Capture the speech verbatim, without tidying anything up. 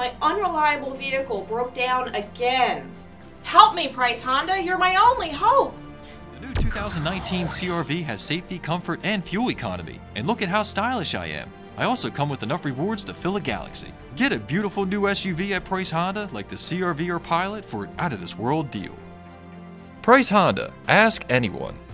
My unreliable vehicle broke down again. Help me, Price Honda. You're my only hope. The new two thousand nineteen C R V has safety, comfort, and fuel economy. And look at how stylish I am. I also come with enough rewards to fill a galaxy. Get a beautiful new S U V at Price Honda like the C R V or Pilot for an out-of-this-world deal. Price Honda. Ask anyone.